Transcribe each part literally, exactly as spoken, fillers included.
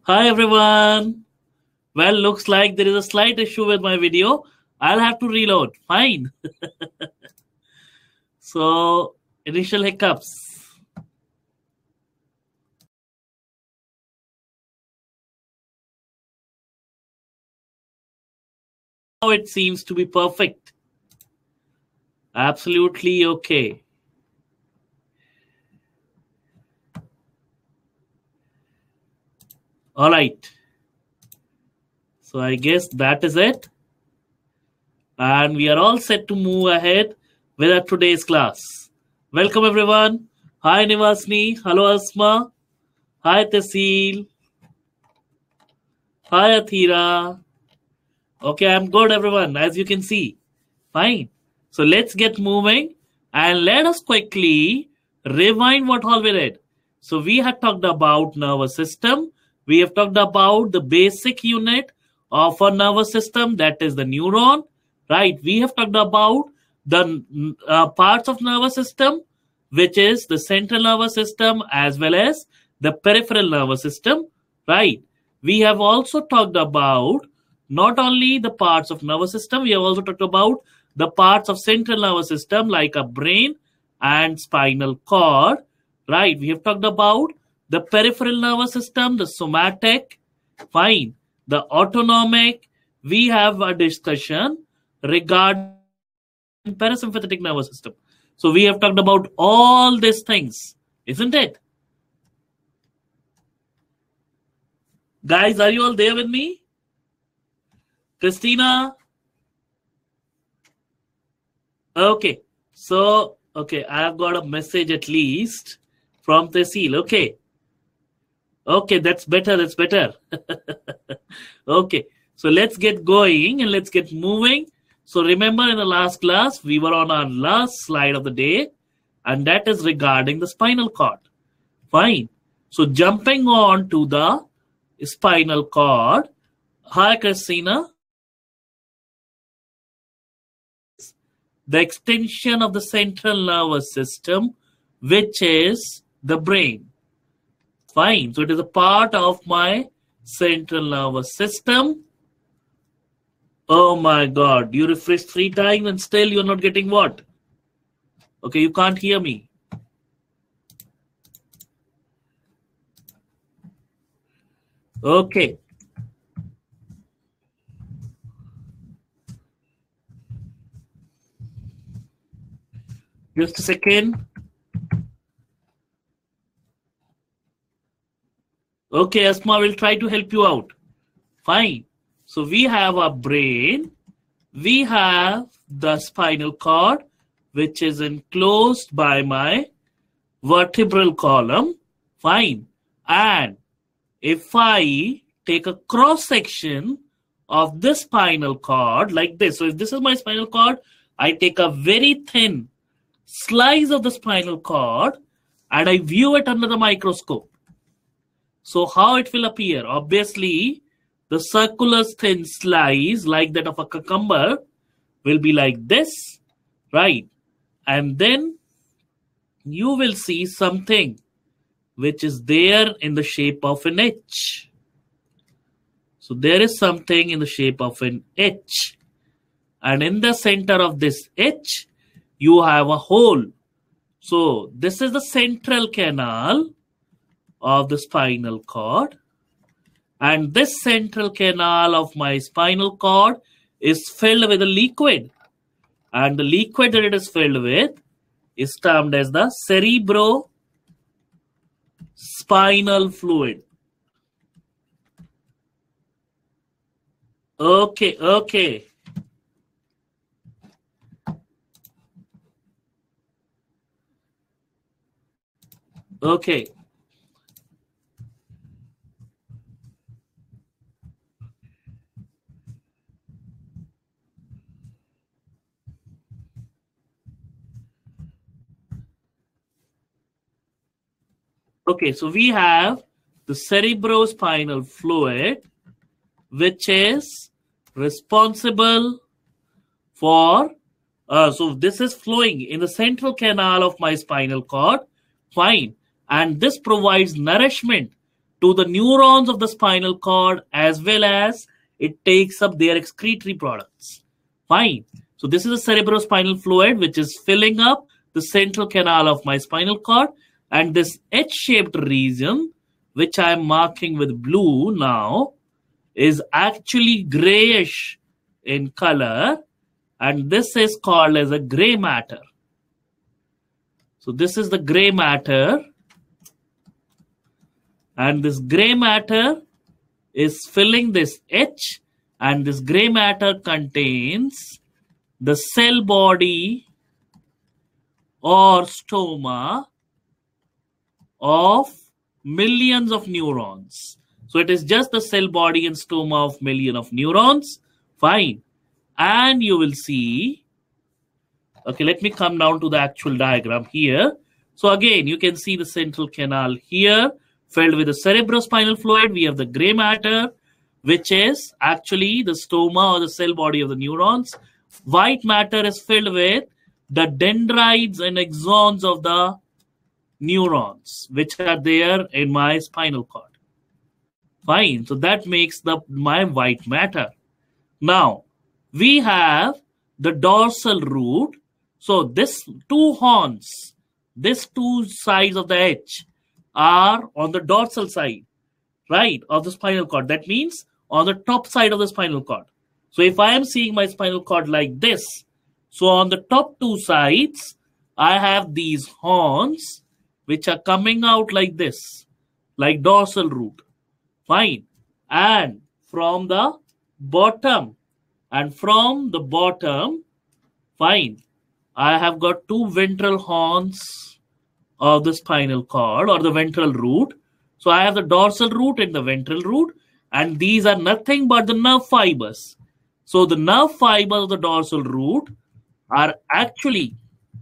Hi everyone. Well, looks like there is a slight issue with my video. I'll have to reload. Fine. So, initial hiccups. Now it seems to be perfect. Absolutely okay. All right. So I guess that is it. And we are all set to move ahead with our today's class. Welcome everyone. Hi Nivasni. Hello Asma. Hi Tehsil. Hi Athira. Okay, I'm good everyone, as you can see. Fine. So let's get moving and let us quickly rewind what all we did. So we had talked about nervous system. We have talked about the basic unit of a nervous system, that is the neuron, right? We have talked about the uh, parts of nervous system, which is the central nervous system as well as the peripheral nervous system, right? We have also talked about not only the parts of nervous system, we have also talked about the parts of central nervous system like a brain and spinal cord, right? We have talked about the peripheral nervous system, the somatic, fine, the autonomic. We have a discussion regarding parasympathetic nervous system. So we have talked about all these things, isn't it? Guys, are you all there with me? Christina? Okay. So, okay, I've got a message at least from Tehsil. Okay. Okay, that's better. That's better. Okay. So let's get going and let's get moving. So remember in the last class, we were on our last slide of the day, and that is regarding the spinal cord. Fine. So jumping on to the spinal cord. Hi, Christina. The extension of the central nervous system, which is the brain. Fine. So it is a part of my central nervous system. Oh my God. You refresh three times and still you're not getting what? Okay, you can't hear me. Okay. Just a second. Okay, Asma will try to help you out. Fine. So we have a brain. We have the spinal cord, which is enclosed by my vertebral column. Fine. And if I take a cross section of this spinal cord like this. So if this is my spinal cord, I take a very thin slice of the spinal cord and I view it under the microscope. So how it will appear? Obviously, the circular thin slice like that of a cucumber will be like this, right? And then you will see something which is there in the shape of an H. So there is something in the shape of an H. And in the center of this H, you have a hole. So this is the central canal of the spinal cord. And this central canal of my spinal cord is filled with a liquid. And the liquid that it is filled with is termed as the cerebrospinal fluid. Okay, okay. Okay. Okay, so we have the cerebrospinal fluid, which is responsible for, uh, so this is flowing in the central canal of my spinal cord. Fine. And this provides nourishment to the neurons of the spinal cord, as well as it takes up their excretory products. Fine. So this is a cerebrospinal fluid which is filling up the central canal of my spinal cord, and this H-shaped region, which I am marking with blue now, is actually grayish in color, and this is called as a gray matter. So this is the gray matter, and this gray matter is filling this H, and this gray matter contains the cell body or stoma of millions of neurons. So it is just the cell body and stoma of million of neurons. Fine. And you will see, okay, let me come down to the actual diagram here. So again, you can see the central canal here filled with the cerebrospinal fluid. We have the gray matter, which is actually the stoma or the cell body of the neurons. White matter is filled with the dendrites and axons of the neurons, which are there in my spinal cord. Fine. So that makes the my white matter. Now, we have the dorsal root. So this two horns, these two sides of the H are on the dorsal side, right, of the spinal cord. That means on the top side of the spinal cord. So if I am seeing my spinal cord like this, so on the top two sides, I have these horns which are coming out like this, like dorsal root. Fine. And from the bottom, and from the bottom, fine, I have got two ventral horns of the spinal cord or the ventral root. So I have the dorsal root and the ventral root, and these are nothing but the nerve fibers. So the nerve fibers of the dorsal root are actually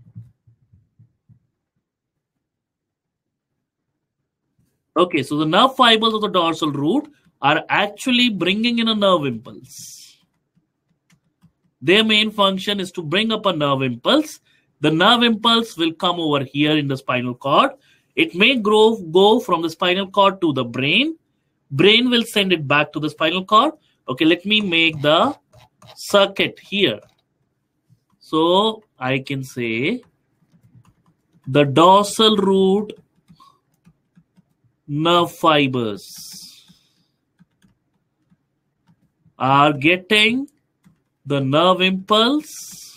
okay, so the nerve fibers of the dorsal root are actually bringing in a nerve impulse. Their main function is to bring up a nerve impulse. The nerve impulse will come over here in the spinal cord. It may grow, go from the spinal cord to the brain. Brain will send it back to the spinal cord. Okay, let me make the circuit here. So I can say the dorsal root nerve fibers are getting the nerve impulse,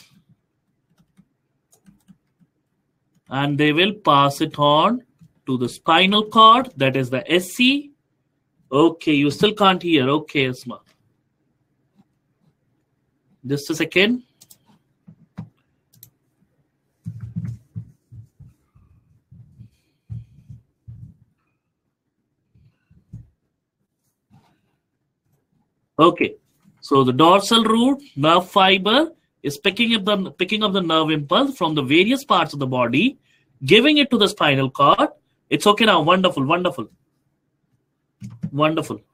and they will pass it on to the spinal cord, that is the S C. Okay, you still can't hear. Okay, Asma. Just a second. Okay, so the dorsal root nerve fiber is picking up the picking up the nerve impulse from the various parts of the body, giving it to the spinal cord. It's okay now. Wonderful, wonderful, wonderful.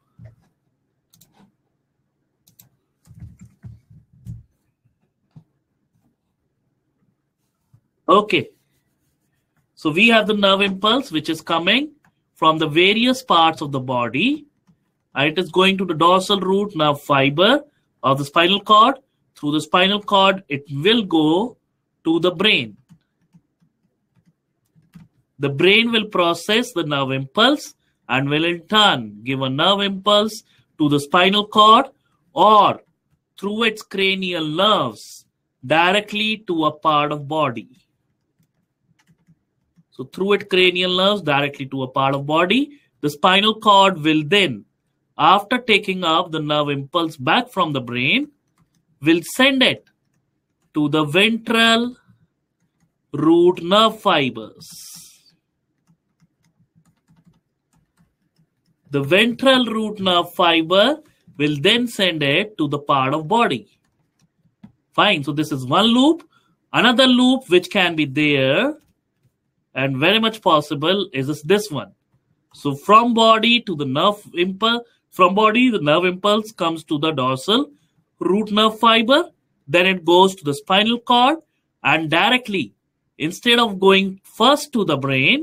Okay, so we have the nerve impulse which is coming from the various parts of the body. It is going to the dorsal root nerve fiber of the spinal cord. Through the spinal cord, it will go to the brain. The brain will process the nerve impulse and will in turn give a nerve impulse to the spinal cord or through its cranial nerves directly to a part of body. So through its cranial nerves directly to a part of body, the spinal cord will then, after taking up the nerve impulse back from the brain, will send it to the ventral root nerve fibers. The ventral root nerve fiber will then send it to the part of body. Fine, so this is one loop. Another loop which can be there and very much possible is this one. So from body to the nerve impulse, from body, the nerve impulse comes to the dorsal root nerve fiber. Then it goes to the spinal cord and directly, instead of going first to the brain,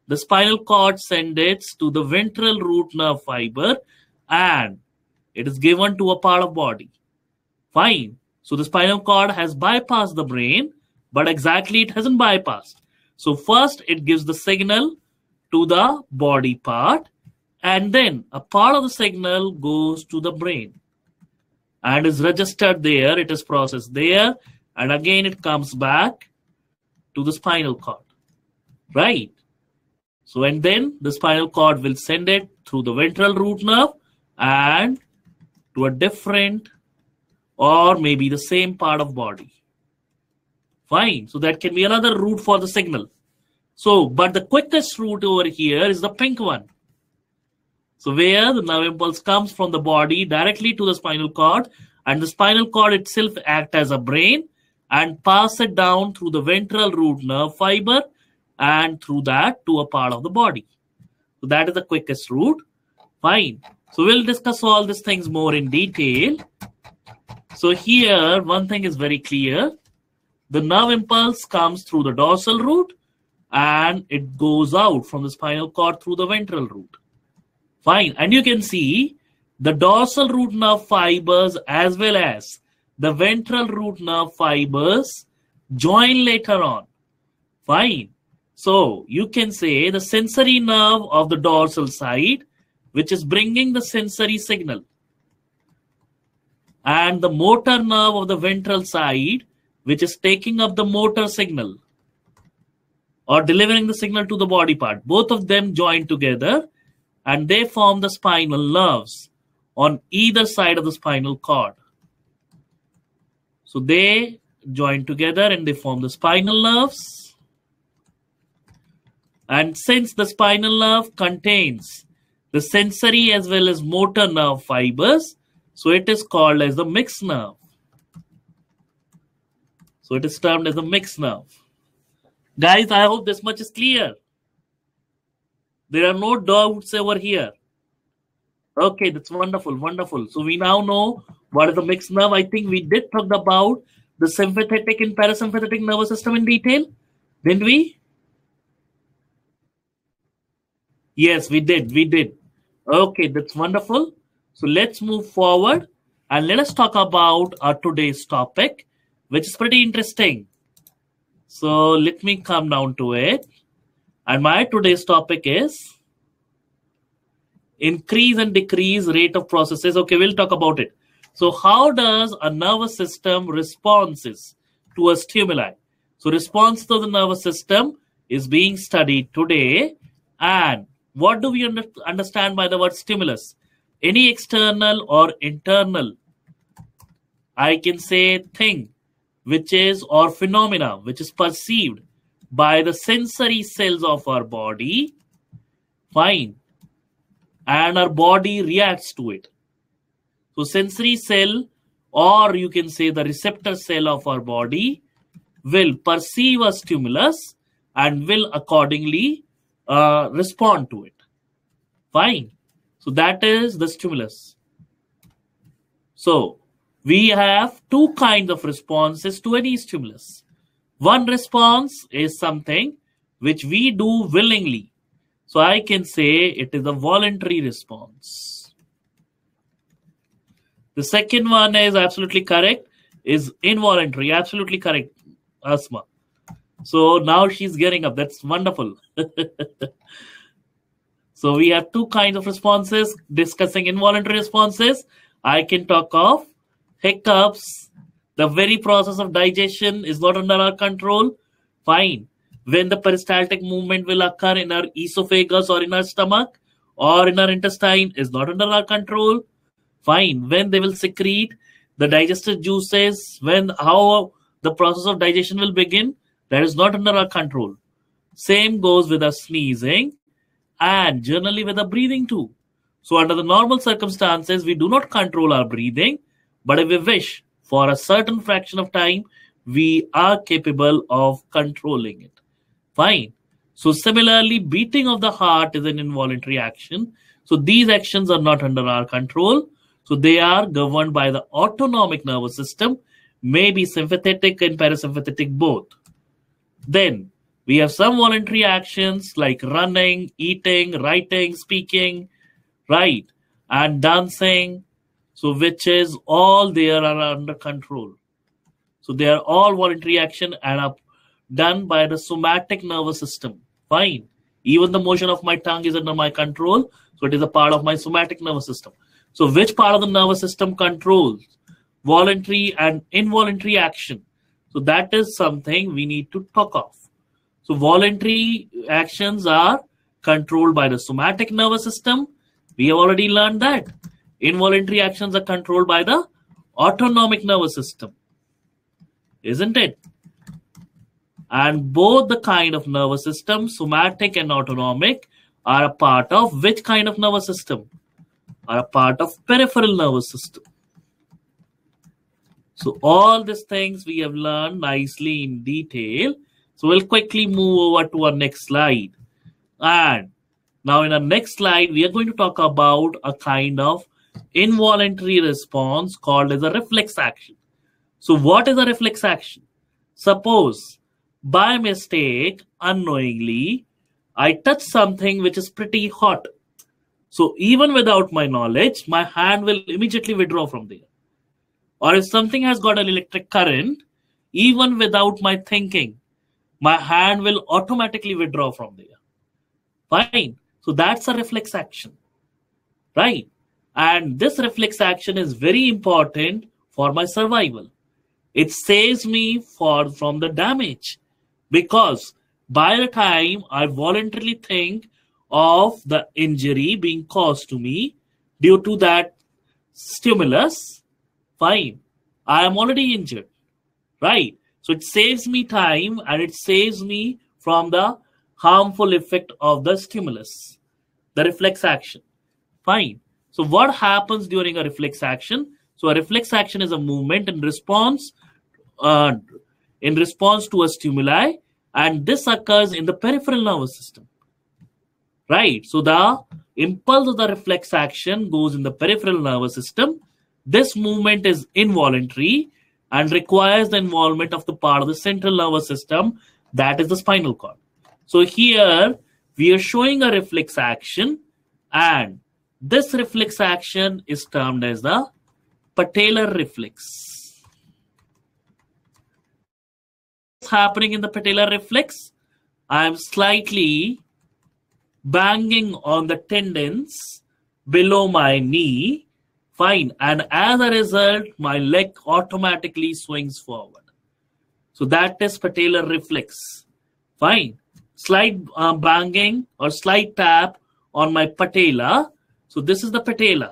the spinal cord sends it to the ventral root nerve fiber and it is given to a part of body. Fine. So the spinal cord has bypassed the brain, but exactly it hasn't bypassed. So first it gives the signal to the body part, and then a part of the signal goes to the brain and is registered there, it is processed there, and again it comes back to the spinal cord, right? So, and then the spinal cord will send it through the ventral root nerve and to a different or maybe the same part of body. Fine. So that can be another route for the signal. So, but the quickest route over here is the pink one. So where the nerve impulse comes from the body directly to the spinal cord, and the spinal cord itself acts as a brain and pass it down through the ventral root nerve fiber and through that to a part of the body. So that is the quickest route. Fine. So we'll discuss all these things more in detail. So here one thing is very clear. The nerve impulse comes through the dorsal root and it goes out from the spinal cord through the ventral root. Fine. And you can see the dorsal root nerve fibers as well as the ventral root nerve fibers join later on. Fine. So you can say the sensory nerve of the dorsal side, which is bringing the sensory signal, and the motor nerve of the ventral side, which is taking up the motor signal or delivering the signal to the body part. Both of them join together and they form the spinal nerves on either side of the spinal cord. So they join together and they form the spinal nerves. And since the spinal nerve contains the sensory as well as motor nerve fibers, so it is called as the mixed nerve. So it is termed as a mixed nerve. Guys, I hope this much is clear. There are no doubts over here. Okay, that's wonderful, wonderful. So we now know what is the mixed nerve. I think we did talk about the sympathetic and parasympathetic nervous system in detail, didn't we? Yes, we did, we did. Okay, that's wonderful. So let's move forward and let us talk about our today's topic, which is pretty interesting. So let me come down to it. And my today's topic is increase and decrease rate of processes. Okay, we'll talk about it. So how does a nervous system responses to a stimuli? So response to the nervous system is being studied today. And what do we under understand by the word stimulus? Any external or internal, I can say, thing, which is, or phenomena, which is perceived by the sensory cells of our body. Fine. And our body reacts to it. So sensory cell, or you can say the receptor cell of our body, will perceive a stimulus and will accordingly uh, respond to it. Fine. So that is the stimulus. So we have two kinds of responses to any stimulus. One response is something which we do willingly. So I can say it is a voluntary response. The second one is absolutely correct, is involuntary. Absolutely correct, Asma. So now she's getting up. That's wonderful. So we have two kinds of responses. Discussing involuntary responses, I can talk of hiccups. The very process of digestion is not under our control. Fine. When the peristaltic movement will occur in our esophagus or in our stomach or in our intestine is not under our control. Fine. When they will secrete the digestive juices, when how the process of digestion will begin, that is not under our control. Same goes with our sneezing and generally with our breathing too. So under the normal circumstances, we do not control our breathing, but if we wish for a certain fraction of time, we are capable of controlling it. Fine. So similarly, beating of the heart is an involuntary action. So these actions are not under our control. So they are governed by the autonomic nervous system, maybe sympathetic and parasympathetic both. Then We have some voluntary actions like running, eating, writing, speaking, right, and dancing. So which is all there are under control. So they are all voluntary action and are done by the somatic nervous system. Fine. Even the motion of my tongue is under my control. So it is a part of my somatic nervous system. So which part of the nervous system controls voluntary and involuntary action? So that is something we need to talk of. So voluntary actions are controlled by the somatic nervous system. We have already learned that. Involuntary actions are controlled by the autonomic nervous system. Isn't it? And both the kind of nervous system, somatic and autonomic, are a part of which kind of nervous system? Are a part of peripheral nervous system. So all these things we have learned nicely in detail. So we'll quickly move over to our next slide. And now in our next slide, we are going to talk about a kind of involuntary response called as a reflex action. So what is a reflex action? Suppose by mistake, unknowingly, I touch something which is pretty hot. So even without my knowledge, my hand will immediately withdraw from there. Or if something has got an electric current, even without my thinking, my hand will automatically withdraw from there. Fine. So that's a reflex action, right? And this reflex action is very important for my survival. It saves me for, from the damage, because by the time I voluntarily think of the injury being caused to me due to that stimulus, fine, I am already injured, right? So it saves me time and it saves me from the harmful effect of the stimulus, the reflex action. Fine. So what happens during a reflex action? So a reflex action is a movement in response, uh, in response to a stimuli, and this occurs in the peripheral nervous system. Right. So the impulse of the reflex action goes in the peripheral nervous system. This movement is involuntary and requires the involvement of the part of the central nervous system, that is the spinal cord. So here we are showing a reflex action, and this reflex action is termed as the patellar reflex. What's happening in the patellar reflex? I am slightly banging on the tendons below my knee. Fine. And as a result, my leg automatically swings forward. So that is patellar reflex. Fine. Slight uh, banging or slight tap on my patella. So this is the patella.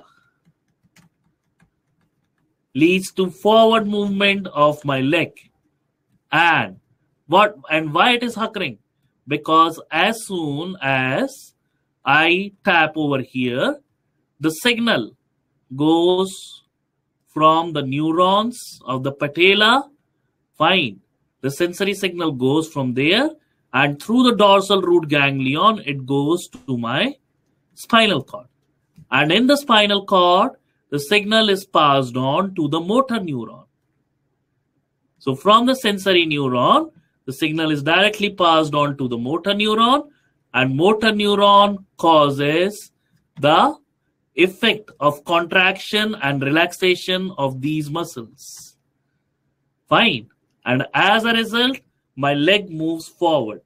Leads to forward movement of my leg. And what and why it is occurring? Because as soon as I tap over here, the signal goes from the neurons of the patella. Fine. The sensory signal goes from there, and through the dorsal root ganglion, it goes to my spinal cord. And in the spinal cord, the signal is passed on to the motor neuron. So from the sensory neuron, the signal is directly passed on to the motor neuron, and motor neuron causes the effect of contraction and relaxation of these muscles. Fine. And as a result, my leg moves forward.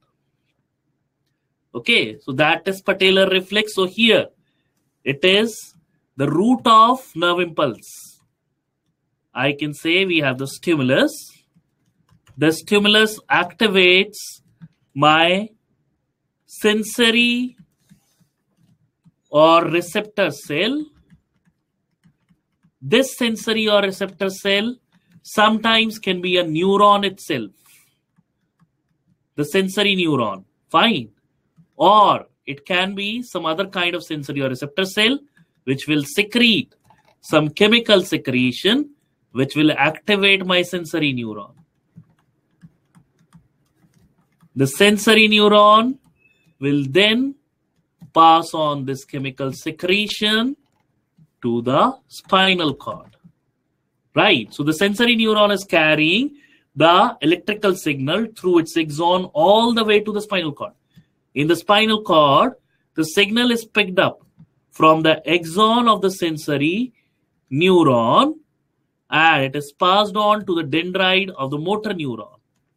Okay, so that is patellar reflex. So here, it is the root of nerve impulse. I can say we have the stimulus. The stimulus activates my sensory or receptor cell. This sensory or receptor cell sometimes can be a neuron itself, the sensory neuron, fine. Or it can be some other kind of sensory or receptor cell which will secrete some chemical secretion which will activate my sensory neuron. The sensory neuron will then pass on this chemical secretion to the spinal cord. Right. So the sensory neuron is carrying the electrical signal through its axon all the way to the spinal cord. In the spinal cord, the signal is picked up from the axon of the sensory neuron and it is passed on to the dendrite of the motor neuron.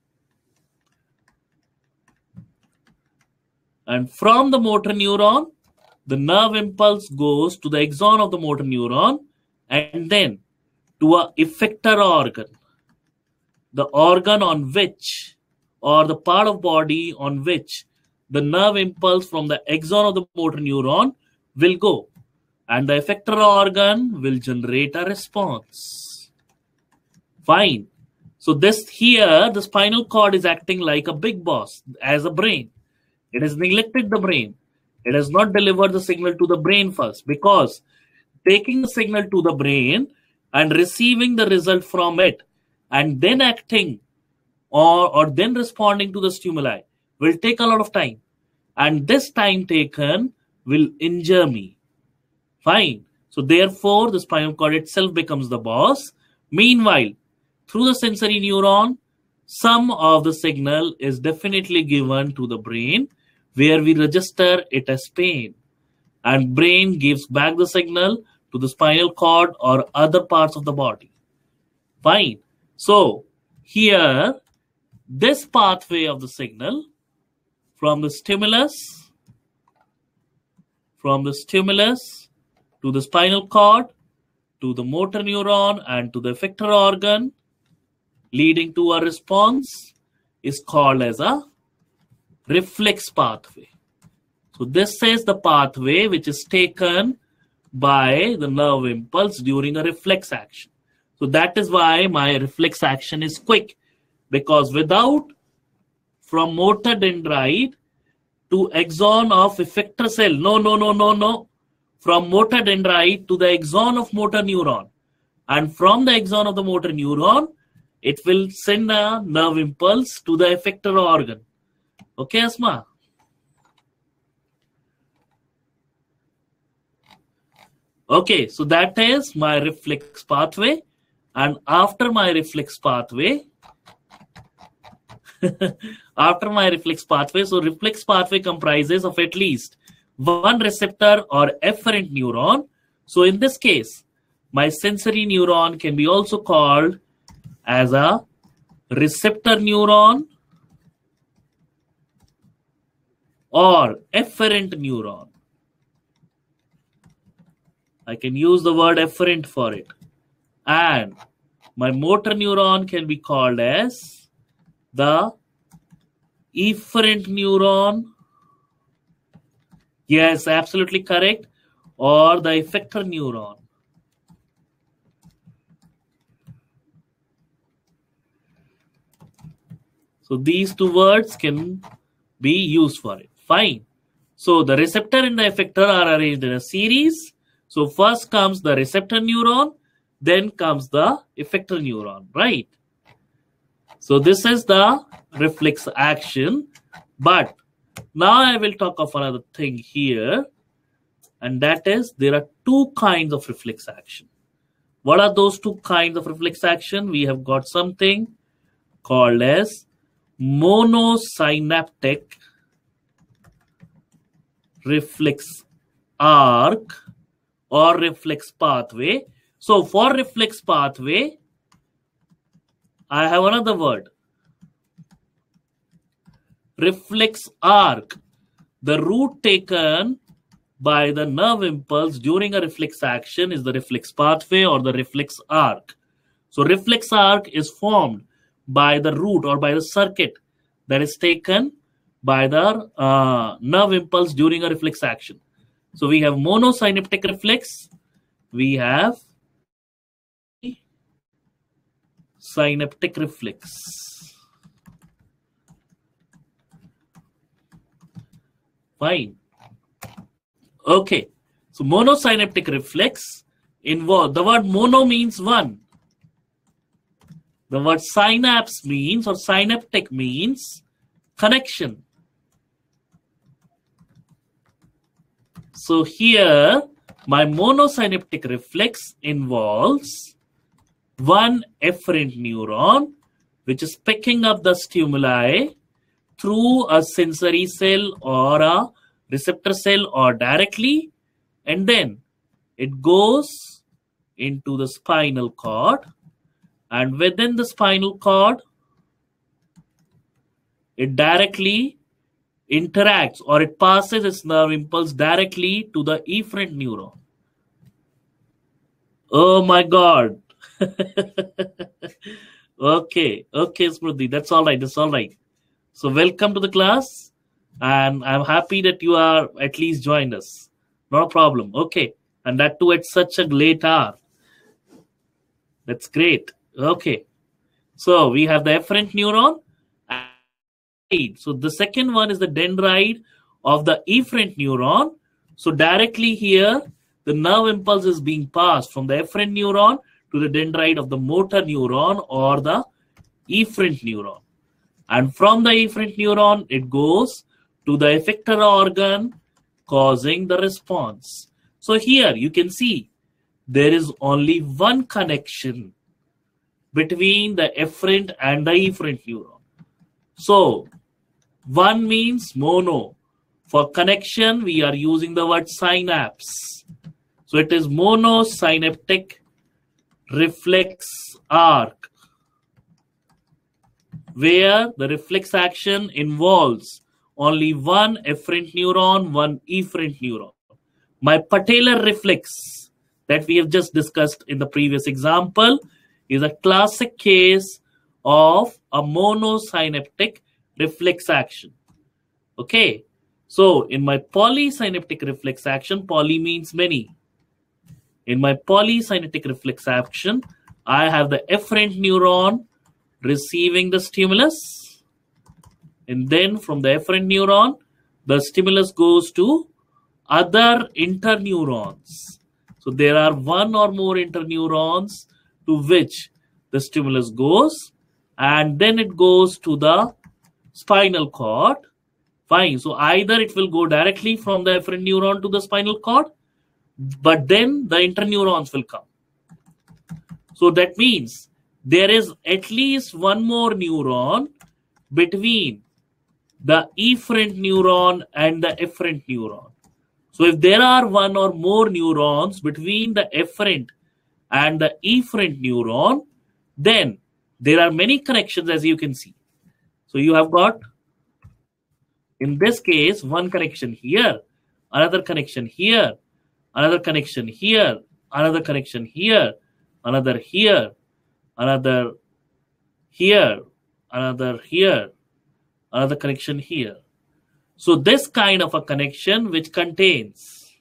And from the motor neuron, the nerve impulse goes to the axon of the motor neuron and then to a effector organ, the organ on which, or the part of body on which the nerve impulse from the axon of the motor neuron will go. And the effector organ will generate a response. Fine. So this here, the spinal cord is acting like a big boss as a brain. It has neglected the brain. It has not delivered the signal to the brain first, because taking the signal to the brain and receiving the result from it and then acting or, or then responding to the stimuli will take a lot of time. And this time taken will injure me. Fine. So therefore, the spinal cord itself becomes the boss. Meanwhile, through the sensory neuron, some of the signal is definitely given to the brain, where we register it as pain. And brain gives back the signal to the spinal cord or other parts of the body. Fine. So here, this pathway of the signal from the stimulus, from the stimulus to the spinal cord, to the motor neuron and to the effector organ, leading to a response, is called as a reflex pathway. So this is the pathway which is taken by the nerve impulse during a reflex action. So that is why my reflex action is quick, because without from motor dendrite to axon of effector cell, no, no, no, no, no, from motor dendrite to the axon of motor neuron, and from the axon of the motor neuron, it will send a nerve impulse to the effector organ. Okay, Asma? Okay, so that is my reflex pathway. And after my reflex pathway, after my reflex pathway, so reflex pathway comprises of at least one receptor or efferent neuron. So in this case, my sensory neuron can be also called as a receptor neuron or efferent neuron. I can use the word efferent for it. And my motor neuron can be called as the efferent neuron. Yes, absolutely correct. Or the effector neuron. So these two words can be used for it. Fine. So the receptor and the effector are arranged in a series. So first comes the receptor neuron, then comes the effector neuron, right? So this is the reflex action. But now I will talk of another thing here. And that is, there are two kinds of reflex action. What are those two kinds of reflex action? We have got something called as monosynaptic reflex arc or reflex pathway. So for reflex pathway, I have another word. Reflex arc. The route taken by the nerve impulse during a reflex action is the reflex pathway or the reflex arc. So reflex arc is formed by the route or by the circuit that is taken by the uh, nerve impulse during a reflex action. So we have monosynaptic reflex, we have synaptic reflex. Fine. Okay. So monosynaptic reflex involve, the word mono means one. The word synapse means, or synaptic means connection. So here, my monosynaptic reflex involves one efferent neuron which is picking up the stimuli through a sensory cell or a receptor cell or directly, and then it goes into the spinal cord, and within the spinal cord it directly interacts, or it passes its nerve impulse directly to the efferent neuron. Oh my God. okay, okay, Smriti, that's all right, that's all right. So welcome to the class, and I'm happy that you are at least joined us. Not a problem. Okay, and that too at such a late hour. That's great. Okay, so we have the efferent neuron. So the second one is the dendrite of the efferent neuron. So directly here, the nerve impulse is being passed from the efferent neuron to the dendrite of the motor neuron or the efferent neuron. And from the efferent neuron, it goes to the effector organ, causing the response. So here you can see there is only one connection between the efferent and the efferent neuron. So one means mono. For connection, we are using the word synapse. So it is monosynaptic reflex arc, where the reflex action involves only one efferent neuron, one efferent neuron. My patellar reflex that we have just discussed in the previous example is a classic case of a monosynaptic reflex action. Okay, so in my polysynaptic reflex action, poly means many. In my polysynaptic reflex action, I have the efferent neuron receiving the stimulus, and then from the efferent neuron, the stimulus goes to other interneurons. So there are one or more interneurons to which the stimulus goes, and then it goes to the spinal cord. Fine. So either it will go directly from the efferent neuron to the spinal cord, but then the interneurons will come. So that means there is at least one more neuron between the efferent neuron and the efferent neuron. So if there are one or more neurons between the efferent and the efferent neuron, then there are many connections, as you can see. So you have got, in this case, one connection here, another connection here, another connection here, another connection here, another here, another here, another here, another connection here. So this kind of a connection which contains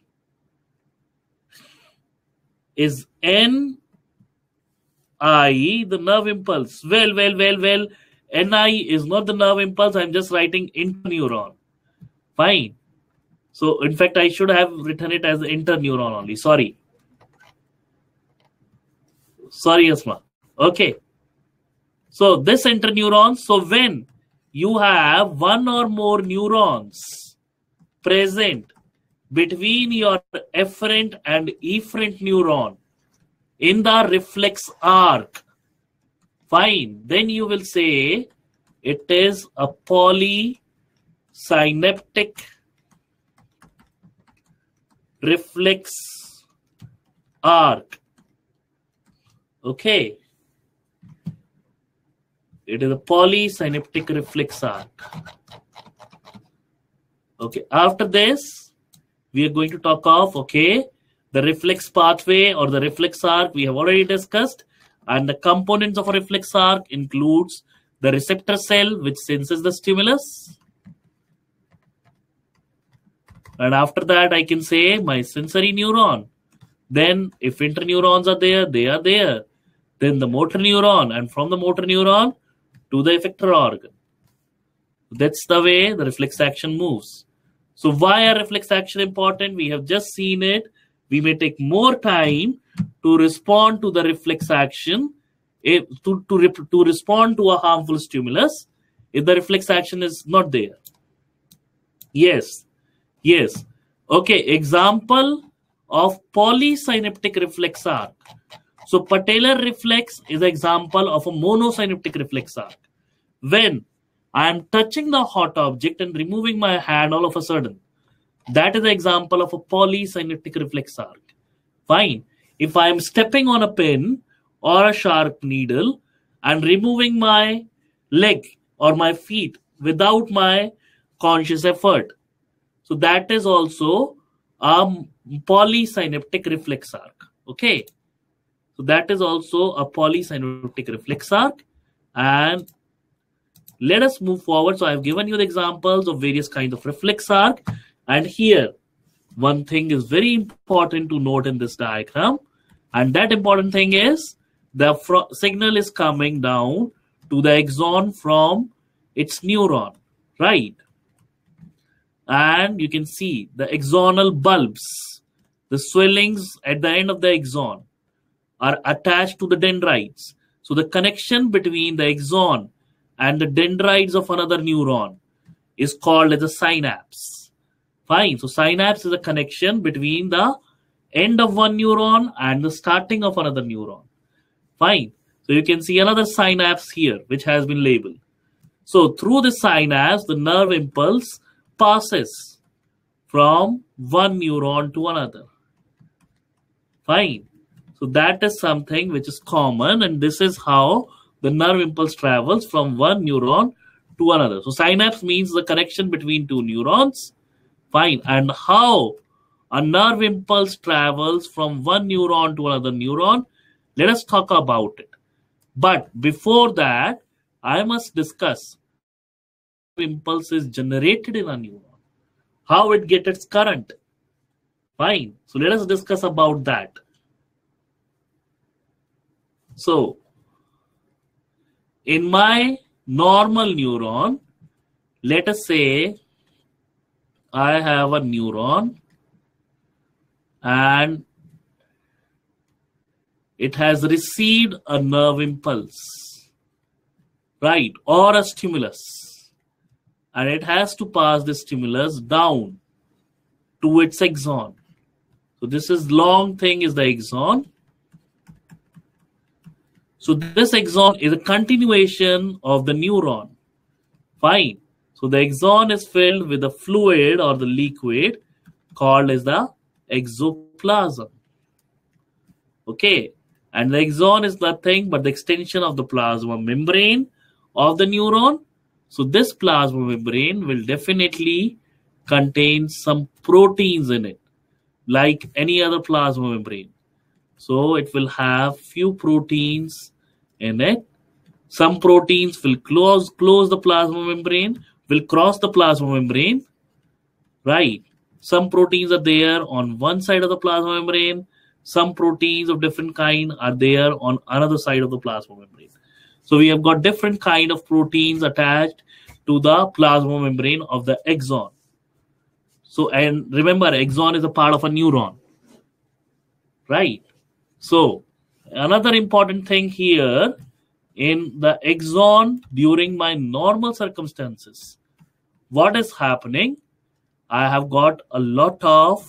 is N I, the nerve impulse. Well, well, well, well, N I is not the nerve impulse. I'm just writing interneuron. Fine. So in fact, I should have written it as interneuron only. Sorry. Sorry, Asma. Okay. So this interneuron, so when you have one or more neurons present between your efferent and efferent neuron in the reflex arc, fine, then you will say it is a polysynaptic reflex arc. Okay. It is a polysynaptic reflex arc. Okay. After this, we are going to talk of, okay, the reflex pathway or the reflex arc we have already discussed. And the components of a reflex arc includes the receptor cell, which senses the stimulus. And after that, I can say my sensory neuron. Then if interneurons are there, they are there. Then the motor neuron, and from the motor neuron to the effector organ. That's the way the reflex action moves. So why are reflex action important? We have just seen it. We may take more time to respond to the reflex action, if, to, to, to respond to a harmful stimulus if the reflex action is not there. Yes. Yes. Okay. Example of polysynaptic reflex arc. So patellar reflex is an example of a monosynaptic reflex arc. When I am touching the hot object and removing my hand all of a sudden, that is an example of a polysynaptic reflex arc. Fine. If I am stepping on a pin or a sharp needle and removing my leg or my feet without my conscious effort, so that is also a polysynaptic reflex arc. Okay. So that is also a polysynaptic reflex arc. And let us move forward. So I've given you the examples of various kinds of reflex arc. And here, one thing is very important to note in this diagram. And that important thing is the signal is coming down to the axon from its neuron, right? And you can see the axonal bulbs, the swellings at the end of the axon are attached to the dendrites. So the connection between the axon and the dendrites of another neuron is called as a synapse. Fine. So synapse is a connection between the end of one neuron and the starting of another neuron. Fine. So you can see another synapse here, which has been labeled. So through the synapse, the nerve impulse passes from one neuron to another. Fine. So that is something which is common, and this is how the nerve impulse travels from one neuron to another. So synapse means the connection between two neurons. Fine. And how a nerve impulse travels from one neuron to another neuron, let us talk about it. But before that, I must discuss how impulse is generated in a neuron, how it gets its current. Fine. So let us discuss about that. So, in my normal neuron, let us say I have a neuron and it has received a nerve impulse, right, or a stimulus, and it has to pass the stimulus down to its axon. So this is long thing is the axon. So this axon is a continuation of the neuron. Fine. So the axon is filled with the fluid or the liquid called as the exoplasm. Okay. And the axon is nothing but the extension of the plasma membrane of the neuron. So this plasma membrane will definitely contain some proteins in it, like any other plasma membrane. So it will have few proteins in it. Some proteins will close, close the plasma membrane, will cross the plasma membrane, right? Some proteins are there on one side of the plasma membrane. Some proteins of different kind are there on another side of the plasma membrane. So we have got different kind of proteins attached to the plasma membrane of the axon. So, and remember, axon is a part of a neuron, right? So another important thing here, in the axon during my normal circumstances, what is happening? I have got a lot of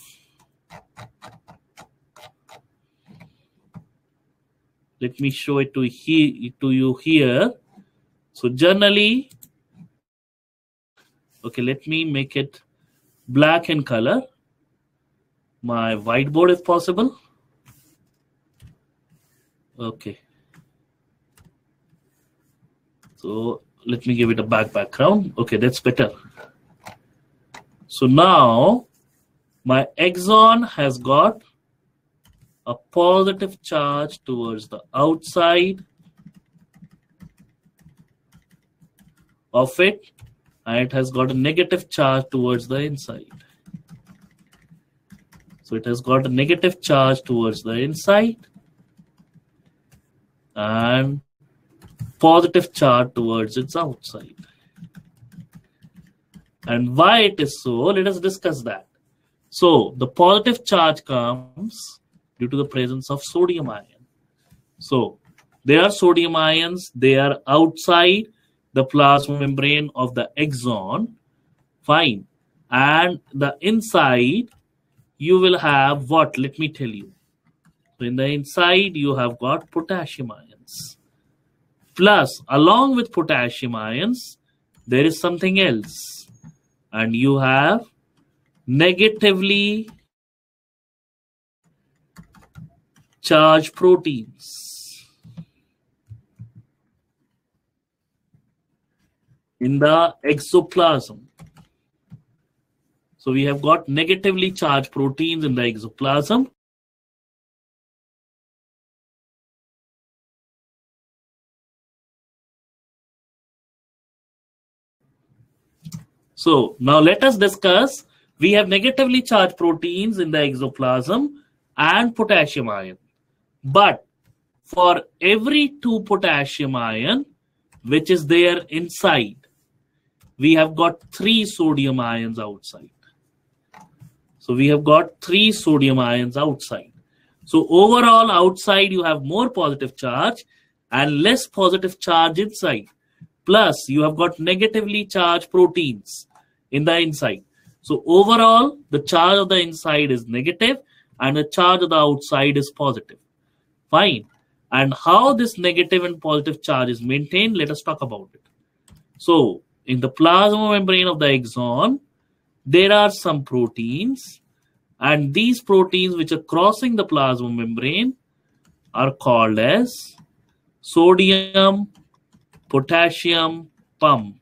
let me show it to, he, to you here. So generally, okay, let me make it black in color. My whiteboard if possible. Okay. So let me give it a back background. Okay, that's better. So now my axon has got a positive charge towards the outside of it, and it has got a negative charge towards the inside. So it has got a negative charge towards the inside and positive charge towards its outside. And why it is so, let us discuss that. So the positive charge comes due to the presence of sodium ion. So there are sodium ions, they are outside the plasma membrane of the axon. Fine. And the inside, you will have what? Let me tell you. So in the inside, you have got potassium ions. Plus, along with potassium ions, there is something else. And you have negatively charged proteins in the exoplasm. So we have got negatively charged proteins in the exoplasm. So now let us discuss. We have negatively charged proteins in the exoplasm and potassium ion. But for every two potassium ion, which is there inside, we have got three sodium ions outside. So we have got three sodium ions outside. So overall outside you have more positive charge and less positive charge inside. Plus you have got negatively charged proteins in the inside. So overall the charge of the inside is negative and the charge of the outside is positive. Fine. And how this negative and positive charge is maintained, let us talk about it. So in the plasma membrane of the axon, there are some proteins, and these proteins which are crossing the plasma membrane are called as sodium potassium pump.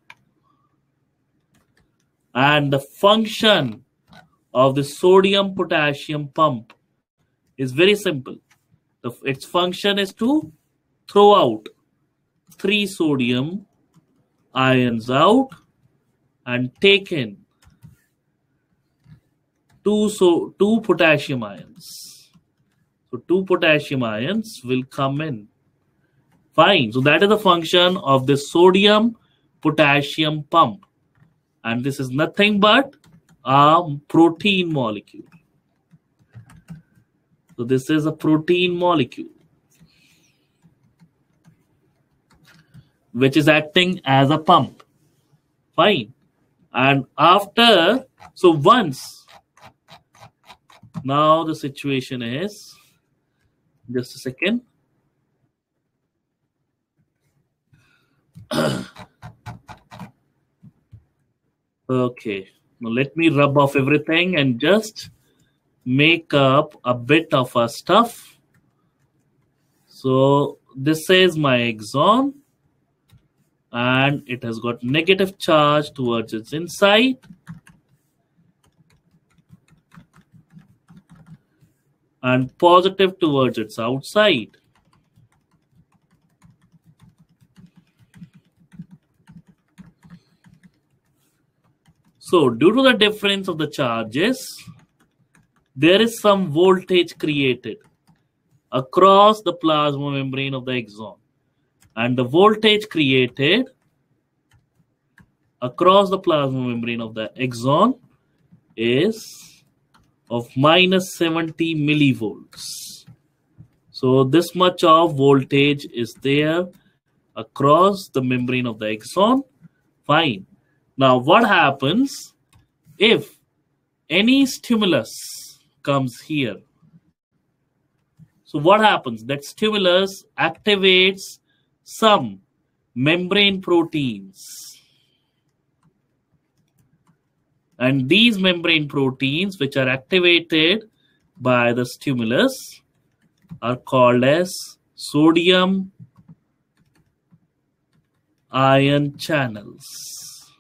And the function of the sodium potassium pump is very simple. The, its function is to throw out three sodium ions out and take in two, so, two potassium ions. So two potassium ions will come in. Fine. So that is the function of the sodium potassium pump. And this is nothing but a protein molecule. So this is a protein molecule which is acting as a pump. Fine. And after, so once, now the situation is, just a second. Okay, now let me rub off everything and just make up a bit of a stuff. So this is my axon and it has got negative charge towards its inside. And positive towards its outside. So due to the difference of the charges, there is some voltage created across the plasma membrane of the axon. And the voltage created across the plasma membrane of the axon is of minus seventy millivolts. So this much of voltage is there across the membrane of the axon. Fine. Now what happens if any stimulus comes here? So what happens? That stimulus activates some membrane proteins. And these membrane proteins which are activated by the stimulus are called as sodium ion channels.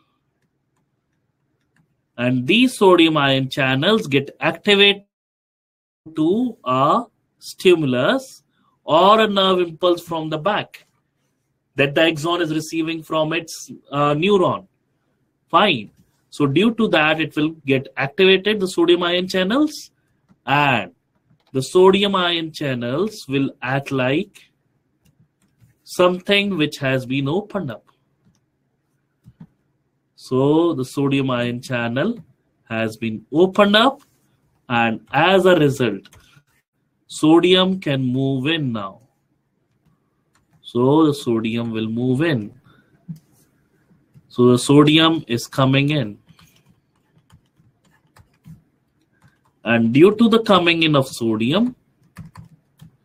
And these sodium ion channels get activated to a stimulus or a nerve impulse from the back that the axon is receiving from its uh, neuron. Fine. So due to that, it will get activated, the sodium ion channels, and the sodium ion channels will act like something which has been opened up. So the sodium ion channel has been opened up, and as a result, sodium can move in now. So the sodium will move in. So the sodium is coming in. And due to the coming in of sodium,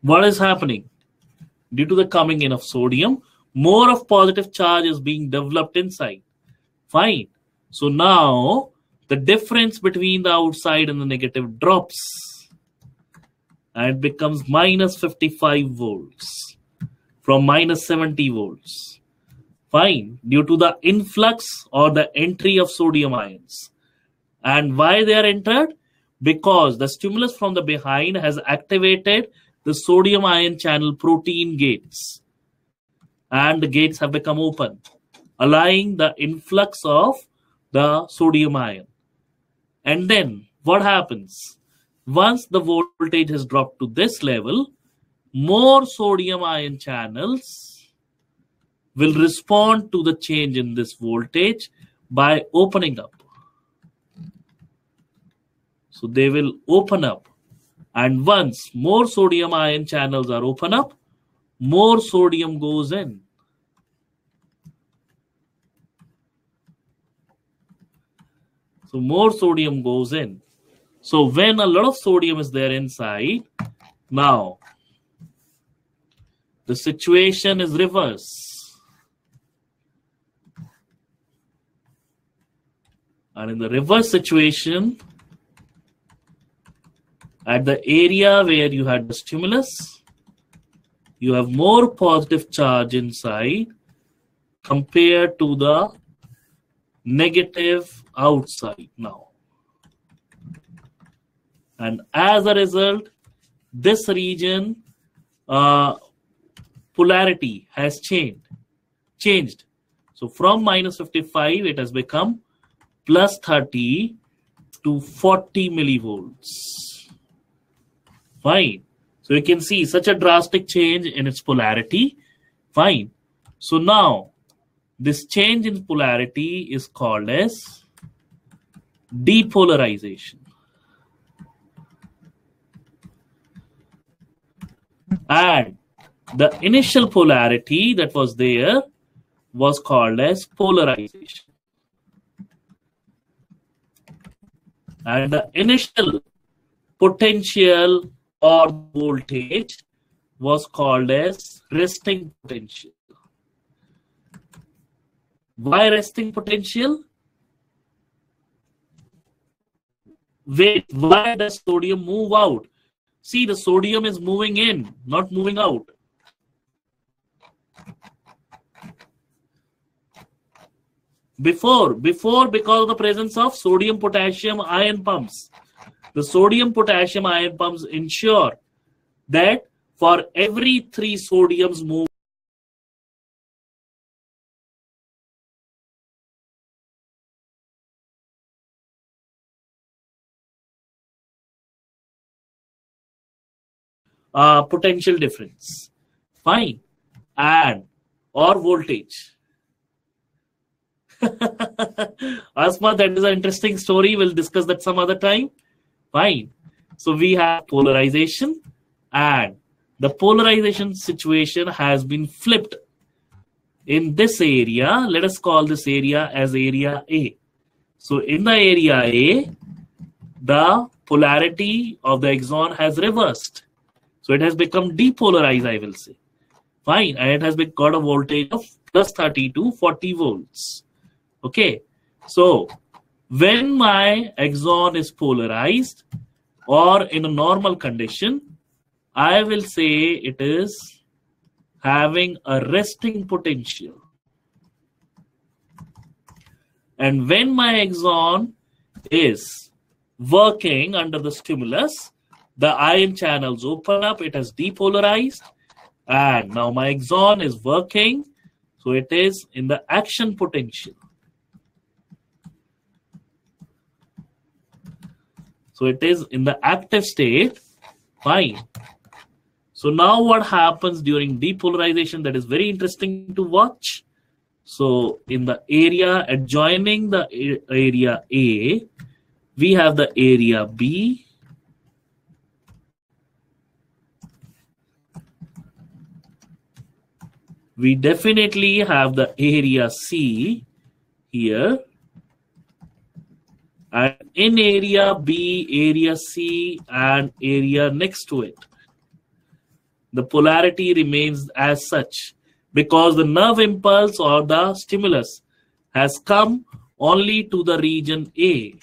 what is happening? Due to the coming in of sodium, more of positive charge is being developed inside. Fine. So now the difference between the outside and the negative drops, and it becomes minus fifty-five volts from minus seventy volts. Fine. Due to the influx or the entry of sodium ions. And why they are entered? Because the stimulus from the behind has activated the sodium ion channel protein gates. And the gates have become open, allowing the influx of the sodium ion. And then what happens? Once the voltage has dropped to this level, more sodium ion channels will respond to the change in this voltage by opening up. So they will open up. And once more sodium ion channels are open up, more sodium goes in. So more sodium goes in. So when a lot of sodium is there inside, now the situation is reverse. And in the reverse situation, at the area where you had the stimulus, you have more positive charge inside compared to the negative outside now. And as a result, this region uh, polarity has changed. Changed. So from minus fifty-five, it has become plus thirty to forty millivolts. Fine. So you can see such a drastic change in its polarity. Fine. So now this change in polarity is called as depolarization. And the initial polarity that was there was called as polarization. And the initial potential or voltage was called as resting potential. Why resting potential? Wait, why does sodium move out? See, the sodium is moving in, not moving out. Before, before because of the presence of sodium potassium ion pumps. The sodium potassium ion pumps ensure that for every three sodiums move uh, potential difference. Fine. And or voltage. Asma, that is an interesting story. We'll discuss that some other time. Fine. So we have polarization, and the polarization situation has been flipped. In this area, let us call this area as area A. So in the area A, the polarity of the axon has reversed. So it has become depolarized, I will say. Fine. And it has been got a voltage of plus thirty to forty volts. Okay. So when my axon is polarized or in a normal condition, I will say it is having a resting potential. And when my axon is working under the stimulus, the ion channels open up, it has depolarized, and now my axon is working, so it is in the action potential. So it is in the active state. Fine. So now what happens during depolarization, that is very interesting to watch. So in the area adjoining the area A, we have the area B. We definitely have the area C here. And in area B, area C, and area next to it, the polarity remains as such, because the nerve impulse or the stimulus has come only to the region A.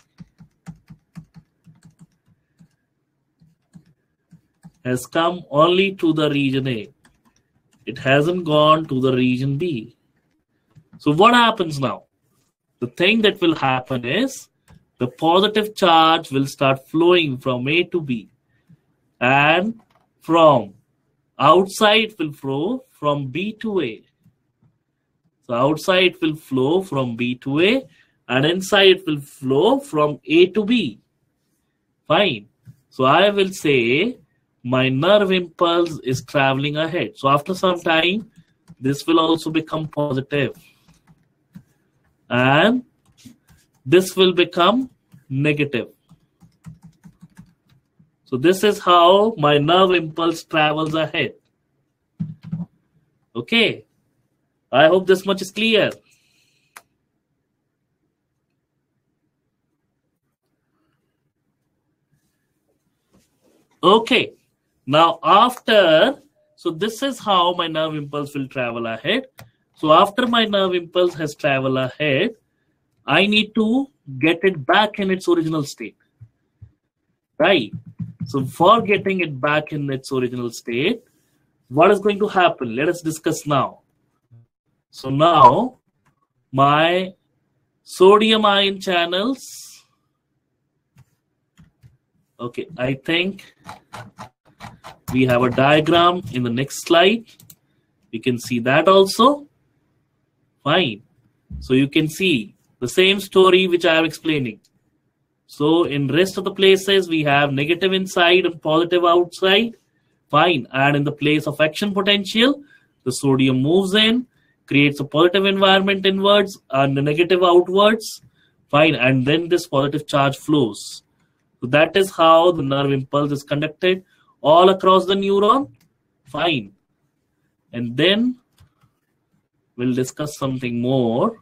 Has come only to the region A. It hasn't gone to the region B. So what happens now? The thing that will happen is the positive charge will start flowing from A to B, and from outside will flow from B to A. So outside will flow from B to A, and inside will flow from A to B. Fine. So I will say my nerve impulse is traveling ahead. So after some time, this will also become positive, and this will become negative. So this is how my nerve impulse travels ahead. Okay, I hope this much is clear. Okay, now after, so this is how my nerve impulse will travel ahead. So after my nerve impulse has traveled ahead, I need to get it back in its original state, right? So for getting it back in its original state, what is going to happen? Let us discuss now. So now my sodium ion channels, okay, I think we have a diagram in the next slide. You can see that also. Fine. So you can see the same story which I am explaining. So in rest of the places, we have negative inside and positive outside. Fine. And in the place of action potential, the sodium moves in, creates a positive environment inwards and the negative outwards. Fine. And then this positive charge flows. So that is how the nerve impulse is conducted all across the neuron. Fine. And then we'll discuss something more.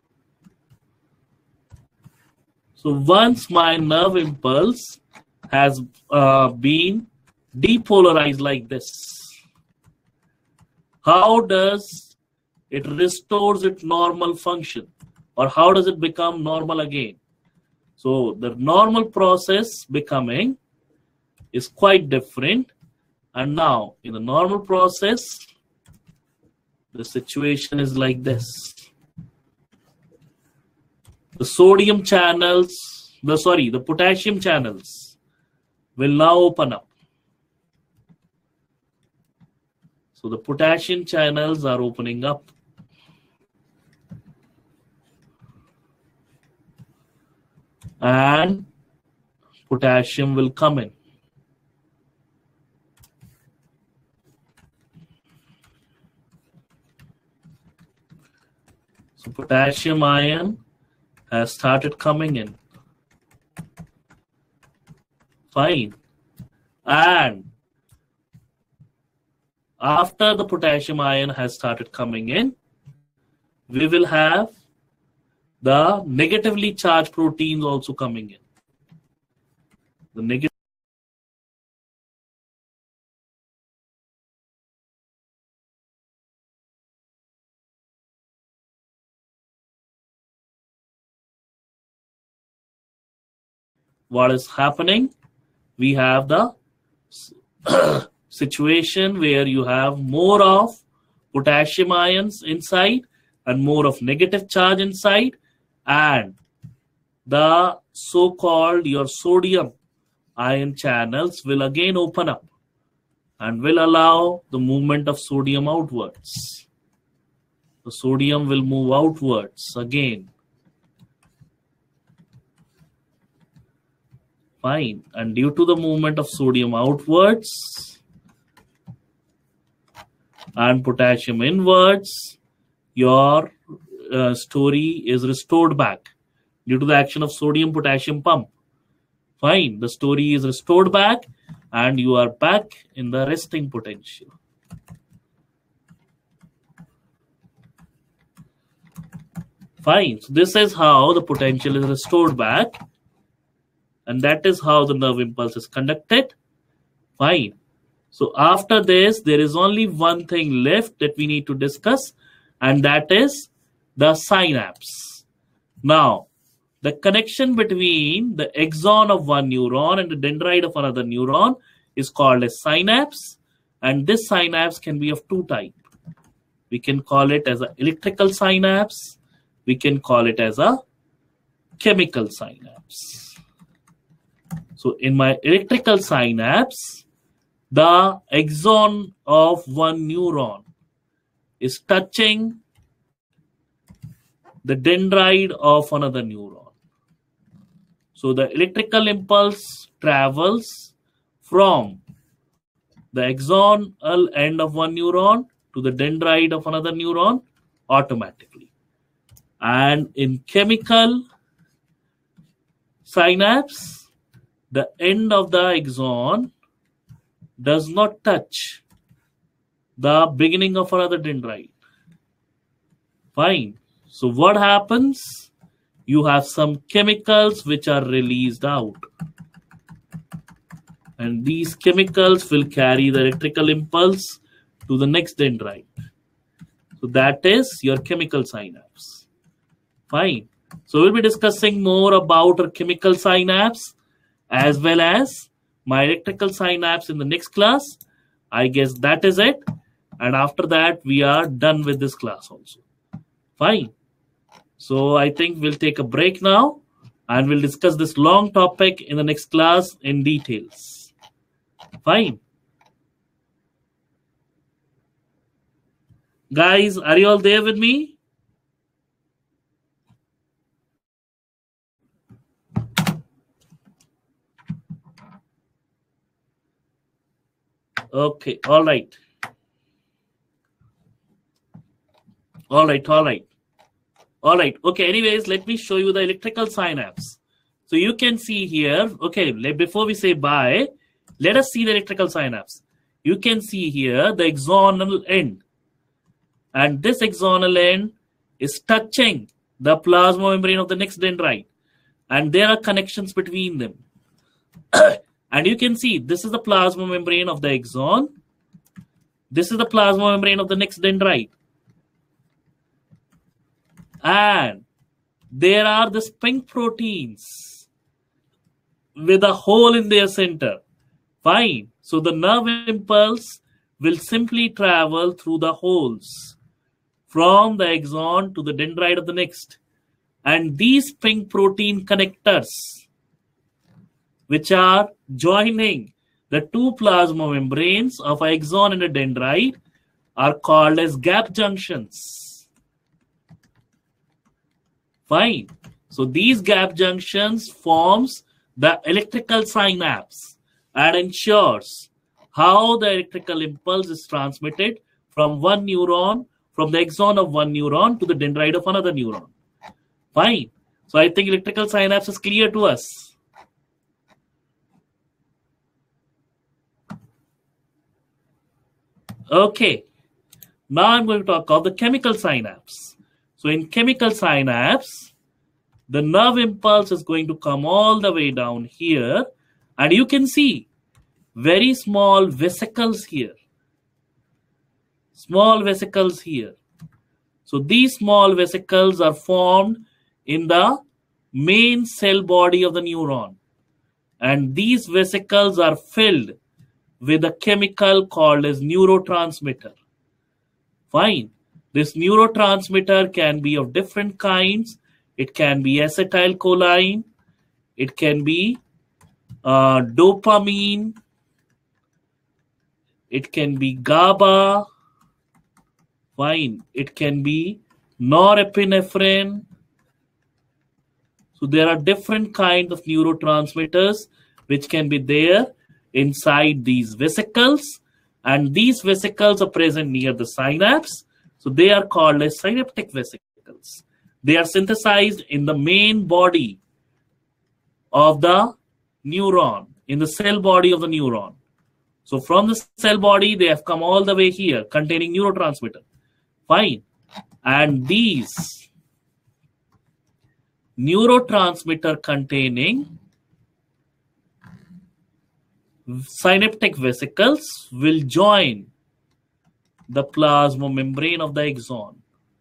So once my nerve impulse has uh, been depolarized like this, how does it restores its normal function, or how does it become normal again? So the normal process becoming is quite different. And now in the normal process, the situation is like this. The sodium channels, the sorry, the potassium channels will now open up. So the potassium channels are opening up. And potassium will come in. So potassium ion has started coming in. Fine. And after the potassium ion has started coming in, we will have the negatively charged proteins also coming in. The negative what is happening? We have the situation where you have more of potassium ions inside and more of negative charge inside, and the so-called your sodium ion channels will again open up and will allow the movement of sodium outwards. The sodium will move outwards again. Fine. And due to the movement of sodium outwards and potassium inwards, your uh, story is restored back due to the action of sodium potassium pump. Fine. The story is restored back and you are back in the resting potential. Fine. So this is how the potential is restored back. And that is how the nerve impulse is conducted. Fine. So after this, there is only one thing left that we need to discuss, and that is the synapse. Now, the connection between the axon of one neuron and the dendrite of another neuron is called a synapse, and this synapse can be of two types. We can call it as an electrical synapse. We can call it as a chemical synapse. So in my electrical synapse, the axon of one neuron is touching the dendrite of another neuron. So the electrical impulse travels from the axonal end of one neuron to the dendrite of another neuron automatically. And in chemical synapse, the end of the axon does not touch the beginning of another dendrite. Fine. So what happens? You have some chemicals which are released out. And these chemicals will carry the electrical impulse to the next dendrite. So that is your chemical synapse. Fine. So we'll be discussing more about our chemical synapse as well as my electrical synapse in the next class. I guess that is it. And after that, we are done with this class also. Fine. So I think we'll take a break now and we'll discuss this long topic in the next class in details. Fine. Guys, are you all there with me? Okay, all right. All right, all right. All right, okay, anyways, let me show you the electrical synapse. So you can see here, okay, before we say bye, let us see the electrical synapse. You can see here the axonal end. And this axonal end is touching the plasma membrane of the next dendrite. And there are connections between them. And you can see this is the plasma membrane of the axon. This is the plasma membrane of the next dendrite. And there are the pink proteins with a hole in their center. Fine. So the nerve impulse will simply travel through the holes from the axon to the dendrite of the next. And these pink protein connectors, which are joining the two plasma membranes of an axon and a dendrite, are called as gap junctions. Fine. So these gap junctions forms the electrical synapse and ensures how the electrical impulse is transmitted from one neuron, from the axon of one neuron to the dendrite of another neuron. Fine. So I think electrical synapse is clear to us. Okay. Now I'm going to talk about the chemical synapse. So in chemical synapse, the nerve impulse is going to come all the way down here. And you can see very small vesicles here. Small vesicles here. So these small vesicles are formed in the main cell body of the neuron. And these vesicles are filled with a chemical called as neurotransmitter. Fine. This neurotransmitter can be of different kinds. It can be acetylcholine. It can be uh, dopamine. It can be GABA. Fine. It can be norepinephrine. So there are different kinds of neurotransmitters which can be there inside these vesicles. And these vesicles are present near the synapse. So they are called as synaptic vesicles. They are synthesized in the main body of the neuron, in the cell body of the neuron. So from the cell body, they have come all the way here, containing neurotransmitter. Fine. And these neurotransmitter containing synaptic vesicles will join the plasmamembrane of the axon.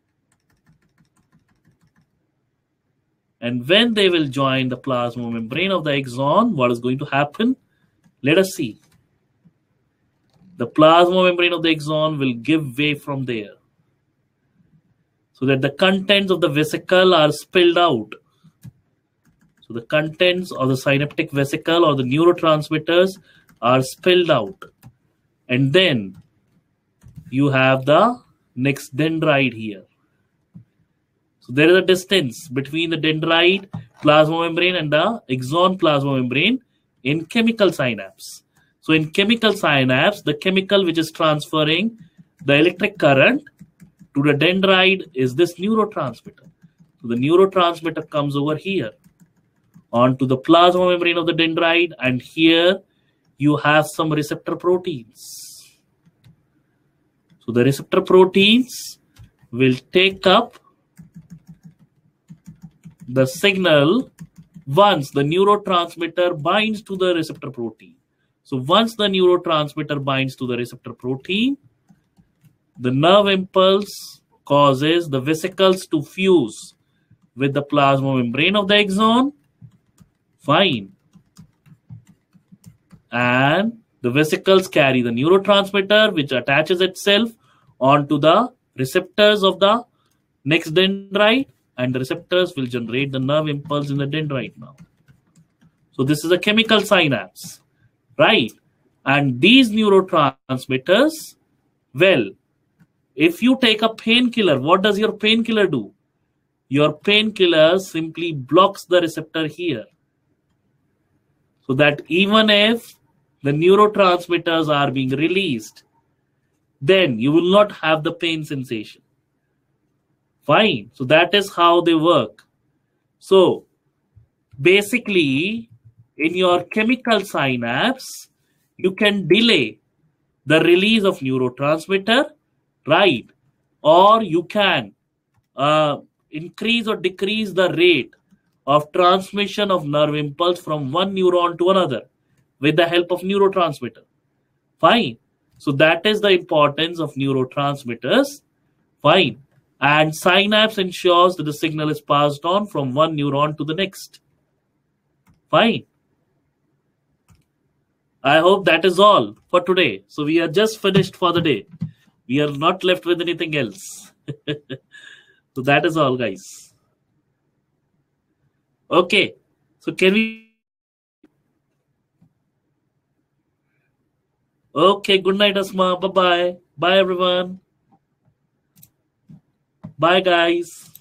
And when they will join the plasmamembrane of the axon, what is going to happen? Let us see. The plasmamembrane of the axon will give way from there, so that the contents of the vesicle are spilled out. So the contents of the synaptic vesicle or the neurotransmitters are spilled out. And then you have the next dendrite here. So there is a distance between the dendrite plasmamembrane and the axon plasmamembrane in chemical synapse. So in chemical synapse, the chemical which is transferring the electric current to the dendrite is this neurotransmitter. So the neurotransmitter comes over here onto the plasmamembrane of the dendrite, and here you have some receptor proteins. So the receptor proteins will take up the signal once the neurotransmitter binds to the receptor protein. So once the neurotransmitter binds to the receptor protein, the nerve impulse causes the vesicles to fuse with the plasmamembrane of the axon. Fine. And the vesicles carry the neurotransmitter, which attaches itself onto the receptors of the next dendrite, and the receptors will generate the nerve impulse in the dendrite now. So this is a chemical synapse, right? And these neurotransmitters, well, if you take a painkiller, what does your painkiller do? Your painkiller simply blocks the receptor here, so that even if the neurotransmitters are being released, then you will not have the pain sensation. Fine. So that is how they work. So basically, in your chemical synapse, you can delay the release of neurotransmitter, right? Or you can uh, increase or decrease the rate of transmission of nerve impulse from one neuron to another with the help of neurotransmitter. Fine. So that is the importance of neurotransmitters. Fine. And synapse ensures that the signal is passed on from one neuron to the next. Fine. I hope that is all for today. So we are just finished for the day. We are not left with anything else. So that is all, guys. Okay. So can we... Okay. Good night, Asma. Bye-bye. Bye, everyone. Bye, guys.